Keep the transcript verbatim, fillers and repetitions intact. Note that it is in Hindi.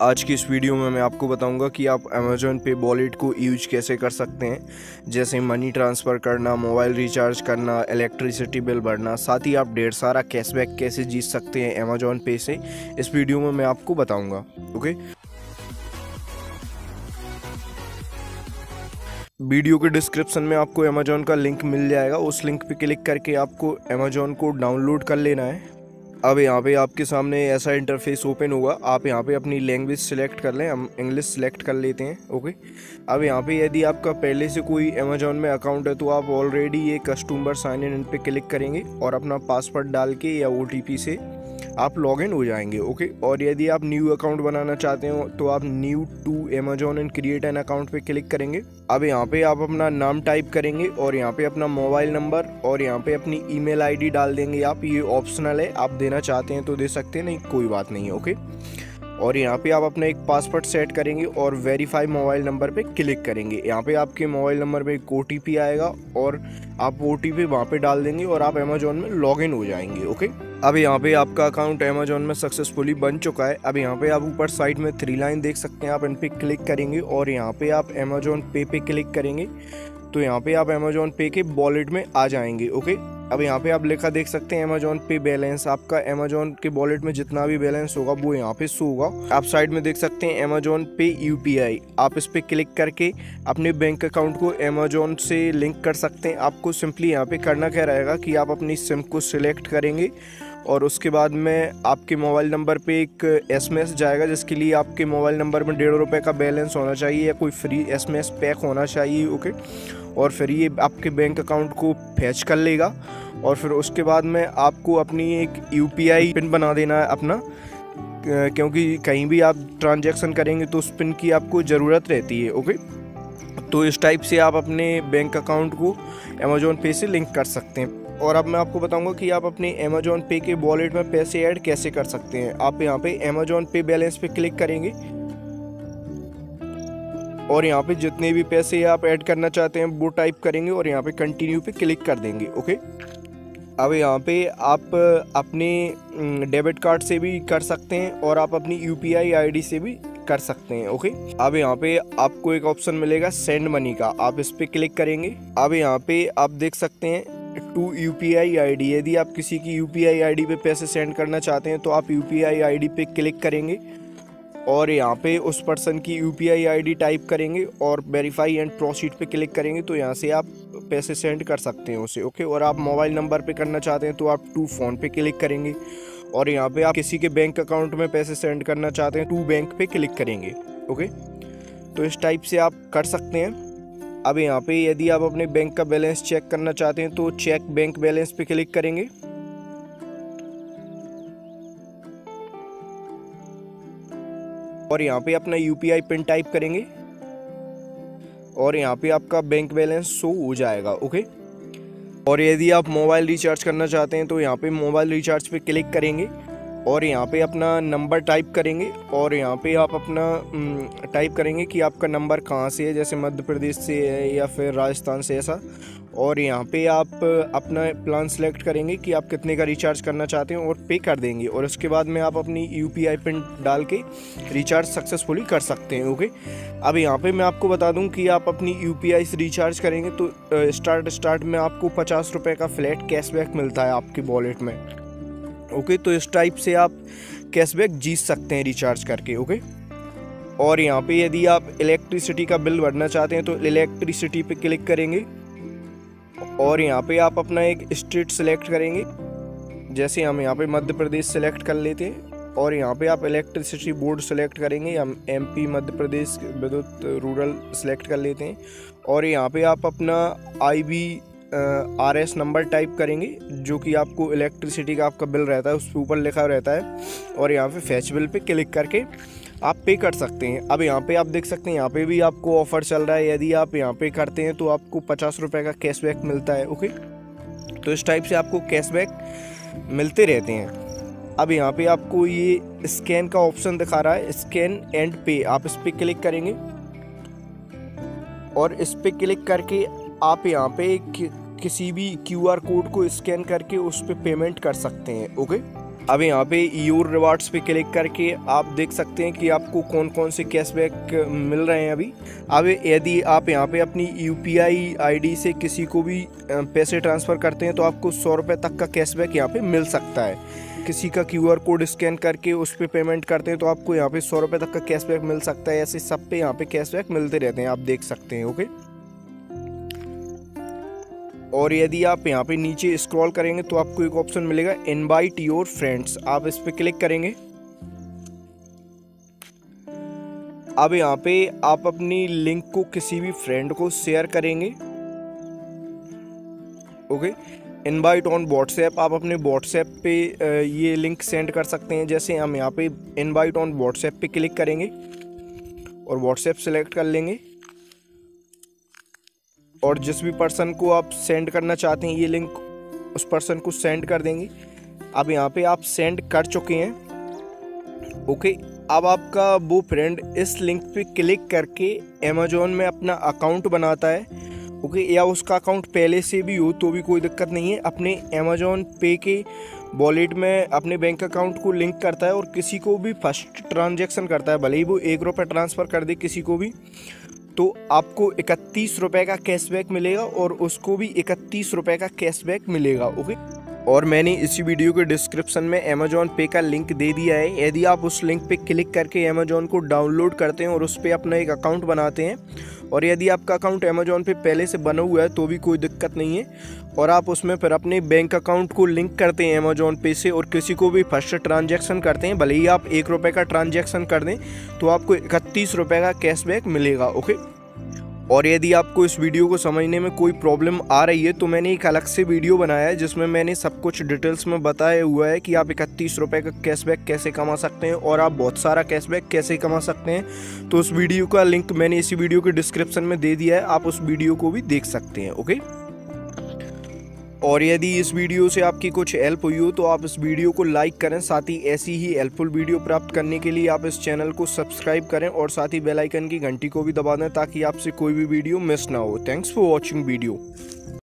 आज की इस वीडियो में मैं आपको बताऊंगा कि आप अमेज़ॉन पे वॉलेट को यूज कैसे कर सकते हैं, जैसे मनी ट्रांसफ़र करना, मोबाइल रिचार्ज करना, इलेक्ट्रिसिटी बिल भरना। साथ ही आप ढेर सारा कैशबैक कैसे जीत सकते हैं अमेज़ॉन पे से, इस वीडियो में मैं आपको बताऊंगा। ओके, वीडियो के डिस्क्रिप्शन में आपको अमेज़ॉन का लिंक मिल जाएगा। उस लिंक पे क्लिक करके आपको अमेज़ॉन को डाउनलोड कर लेना है। अब यहाँ पे आपके सामने ऐसा इंटरफेस ओपन होगा। आप यहाँ पे अपनी लैंग्वेज सिलेक्ट कर लें, हम इंग्लिश सिलेक्ट कर लेते हैं। ओके, अब यहाँ पे यदि आपका पहले से कोई अमेज़ॉन में अकाउंट है तो आप ऑलरेडी ये कस्टमर साइन इन पे क्लिक करेंगे और अपना पासवर्ड डाल के या ओ टी पी से आप लॉगिन हो जाएंगे। ओके, और यदि आप न्यू अकाउंट बनाना चाहते हो तो आप new to Amazon and create an account पे क्लिक करेंगे। अब यहाँ पे आप अपना नाम टाइप करेंगे और यहाँ पे अपना मोबाइल नंबर और यहाँ पे अपनी ईमेल आईडी डाल देंगे आप। ये ऑप्शनल है, आप देना चाहते हैं तो दे सकते हैं, नहीं कोई बात नहीं है। ओके, और यहाँ पे आप अपना एक पासवर्ड सेट करेंगे और वेरीफाई मोबाइल नंबर पे क्लिक करेंगे। यहाँ पे आपके मोबाइल नंबर पे एक ओ टी पी आएगा और आप ओ टी पी वहाँ पे डाल देंगे और आप अमेज़ॉन में लॉगिन हो जाएंगे। ओके, अब यहाँ पे आपका अकाउंट अमेज़ॉन में सक्सेसफुली बन चुका है। अब यहाँ पे आप ऊपर साइड में थ्री लाइन देख सकते हैं, आप इन पे क्लिक करेंगे और यहाँ पे आप अमेज़ॉन पे पे क्लिक करेंगे तो यहाँ पे आप अमेज़ॉन पे के वॉलेट में आ जाएंगे। ओके, अब यहाँ पे आप लिखा देख सकते हैं अमेज़ॉन पे बैलेंस। आपका अमेज़ॉन के वॉलेट में जितना भी बैलेंस होगा वो यहाँ पे शो होगा। आप साइड में देख सकते हैं अमेज़ॉन पे यू पी आई। आप इस पे क्लिक करके अपने बैंक अकाउंट को अमेज़ॉन से लिंक कर सकते हैं। आपको सिंपली यहाँ पे करना क्या रहेगा कि आप अपनी सिम को सिलेक्ट करेंगे और उसके बाद में आपके मोबाइल नंबर पे एक एसएमएस जाएगा, जिसके लिए आपके मोबाइल नंबर में डेढ़ रुपये का बैलेंस होना चाहिए या कोई फ्री एसएमएस पैक होना चाहिए। ओके, और फिर ये आपके बैंक अकाउंट को फैच कर लेगा और फिर उसके बाद में आपको अपनी एक यूपीआई पिन बना देना है अपना, क्योंकि कहीं भी आप ट्रांजैक्शन करेंगे तो उस पिन की आपको ज़रूरत रहती है। ओके, तो इस टाइप से आप अपने बैंक अकाउंट को अमेज़ॉन पे से लिंक कर सकते हैं। और अब मैं आपको बताऊंगा कि आप अपने अमेज़ॉन पे के वॉलेट में पैसे ऐड कैसे कर सकते हैं। आप यहाँ पे अमेज़ॉन पे बैलेंस पे क्लिक करेंगे और यहाँ पे जितने भी पैसे आप ऐड करना चाहते हैं वो टाइप करेंगे और यहाँ पे कंटिन्यू पे क्लिक कर देंगे। ओके, अब यहाँ पे आप अपने डेबिट कार्ड से भी कर सकते हैं और आप अपनी यूपीआई आईडी से भी कर सकते हैं। ओके, अब यहाँ पे आपको एक ऑप्शन मिलेगा सेंड मनी का, आप इस पे क्लिक करेंगे। अब यहाँ पे आप देख सकते हैं टू यूपीआई आईडी। यदि आप किसी की यूपीआई आईडी पे पैसे सेंड करना चाहते हैं तो आप यूपीआई आईडी पे क्लिक करेंगे और यहाँ पे उस पर्सन की यूपीआई आईडी टाइप करेंगे और वेरीफाई एंड प्रोसीड पे क्लिक करेंगे तो यहाँ से आप पैसे सेंड कर सकते हैं उसे। ओके, और आप मोबाइल नंबर पे करना चाहते हैं तो आप टू फ़ोन पे क्लिक करेंगे और यहाँ पे आप किसी के बैंक अकाउंट में पैसे सेंड करना चाहते हैं टू बैंक पे क्लिक करेंगे। ओके, तो इस टाइप से आप कर सकते हैं। अब यहाँ पे यदि आप अपने बैंक का बैलेंस चेक करना चाहते हैं तो चेक बैंक बैलेंस पे क्लिक करेंगे और यहाँ पे अपना यूपीआई पिन टाइप करेंगे और यहाँ पे आपका बैंक बैलेंस शो हो जाएगा। ओके, और यदि आप मोबाइल रिचार्ज करना चाहते हैं तो यहाँ पे मोबाइल रिचार्ज पे क्लिक करेंगे और यहाँ पे अपना नंबर टाइप करेंगे और यहाँ पे आप अपना टाइप करेंगे कि आपका नंबर कहाँ से है, जैसे मध्य प्रदेश से है या फिर राजस्थान से, ऐसा। और यहाँ पे आप अपना प्लान सेलेक्ट करेंगे कि आप कितने का रिचार्ज करना चाहते हैं और पे कर देंगे और उसके बाद में आप अपनी यूपीआई पिन डाल के रिचार्ज सक्सेसफुली कर सकते हैं। ओके, अब यहाँ पे मैं आपको बता दूं कि आप अपनी यूपीआई से रिचार्ज करेंगे तो स्टार्ट स्टार्ट में आपको पचास रुपये का फ्लैट कैशबैक मिलता है आपके वॉलेट में। ओके, तो इस टाइप से आप कैशबैक जीत सकते हैं रिचार्ज करके। ओके, और यहाँ पे यदि आप इलेक्ट्रिसिटी का बिल भरना चाहते हैं तो इलेक्ट्रिसिटी पे क्लिक करेंगे और यहाँ पे आप अपना एक स्टेट सेलेक्ट करेंगे, जैसे हम यहाँ पे मध्य प्रदेश सेलेक्ट कर लेते हैं और यहाँ पे आप इलेक्ट्रिसिटी बोर्ड सेलेक्ट करेंगे, हम एमपी मध्य प्रदेश विद्युत रूरल सेलेक्ट कर लेते हैं और यहाँ पे आप अपना I B R S number type करेंगे, जो कि आपको इलेक्ट्रिसिटी का आपका बिल रहता है उस पर ऊपर लिखा रहता है और यहाँ पे फैच बिल पे क्लिक करके आप पे कर सकते हैं। अब यहाँ पे आप देख सकते हैं यहाँ पे भी आपको ऑफर चल रहा है, यदि आप यहाँ पे करते हैं तो आपको पचास रुपये का कैशबैक मिलता है। ओके, तो इस टाइप से आपको कैशबैक मिलते रहते हैं। अब यहाँ पे आपको ये स्कैन का ऑप्शन दिखा रहा है, स्कैन एंड पे, आप इस पर क्लिक करेंगे और इस पर क्लिक करके आप यहाँ पे किसी भी क्यूआर कोड को स्कैन करके उस पर पेमेंट कर सकते हैं। ओके, अब यहाँ पे योर रिवार्ड्स पे क्लिक करके आप देख सकते हैं कि आपको कौन कौन से कैशबैक मिल रहे हैं अभी। अब यदि आप यहाँ पे अपनी यूपीआई आईडी से किसी को भी पैसे ट्रांसफ़र करते हैं तो आपको सौ रुपये तक का कैशबैक यहाँ पे मिल सकता है। किसी का क्यूआर कोड स्कैन करके उस पर पेमेंट करते हैं तो आपको यहाँ पे सौ रुपये तक का कैशबैक मिल सकता है। ऐसे सब पे यहाँ पे कैशबैक मिलते रहते हैं, आप देख सकते हैं। ओके, और यदि आप यहाँ पे नीचे स्क्रॉल करेंगे तो आपको एक ऑप्शन मिलेगा इनवाइट योर फ्रेंड्स, आप इस पे क्लिक करेंगे। अब यहाँ पे आप अपनी लिंक को किसी भी फ्रेंड को शेयर करेंगे। ओके, इनवाइट ऑन व्हाट्सएप, आप अपने व्हाट्सएप पे ये लिंक सेंड कर सकते हैं। जैसे हम यहाँ पे इनवाइट ऑन व्हाट्सएप पे क्लिक करेंगे और व्हाट्सएप सेलेक्ट कर लेंगे और जिस भी पर्सन को आप सेंड करना चाहते हैं ये लिंक उस पर्सन को सेंड कर देंगे। अब यहाँ पे आप सेंड कर चुके हैं। ओके, अब आपका वो फ्रेंड इस लिंक पे क्लिक करके अमेजोन में अपना अकाउंट बनाता है। ओके, या उसका अकाउंट पहले से भी हो तो भी कोई दिक्कत नहीं है। अपने अमेजोन पे के वॉलेट में अपने बैंक अकाउंट को लिंक करता है और किसी को भी फर्स्ट ट्रांजैक्शन करता है, भले ही वो एक रुपये ट्रांसफ़र कर दे किसी को भी, तो आपको इकतीस रुपये का कैशबैक मिलेगा और उसको भी इकतीस रुपये का कैशबैक मिलेगा। ओके, और मैंने इसी वीडियो के डिस्क्रिप्शन में अमेजोन पे का लिंक दे दिया है। यदि आप उस लिंक पे क्लिक करके अमेजोन को डाउनलोड करते हैं और उस पर अपना एक अकाउंट बनाते हैं, और यदि आपका अकाउंट अमेजोन पे पहले से बना हुआ है तो भी कोई दिक्कत नहीं है, और आप उसमें फिर अपने बैंक अकाउंट को लिंक करते हैं अमेजोन पे से और किसी को भी फर्स्ट ट्रांजैक्शन करते हैं, भले ही आप एक रुपये का ट्रांजैक्शन कर दें तो आपको इकतीस रुपये का कैशबैक मिलेगा। ओके, और यदि आपको इस वीडियो को समझने में कोई प्रॉब्लम आ रही है तो मैंने एक अलग से वीडियो बनाया है जिसमें मैंने सब कुछ डिटेल्स में बताया हुआ है कि आप इकतीस रुपये का कैशबैक कैसे कमा सकते हैं और आप बहुत सारा कैशबैक कैसे कमा सकते हैं। तो उस वीडियो का लिंक मैंने इसी वीडियो के डिस्क्रिप्शन में दे दिया है, आप उस वीडियो को भी देख सकते हैं। ओके, और यदि इस वीडियो से आपकी कुछ हेल्प हुई हो तो आप इस वीडियो को लाइक करें। साथ ही ऐसी ही हेल्पफुल वीडियो प्राप्त करने के लिए आप इस चैनल को सब्सक्राइब करें और साथ ही बेल आइकन की घंटी को भी दबा दें ताकि आपसे कोई भी वीडियो मिस ना हो। Thanks for watching video.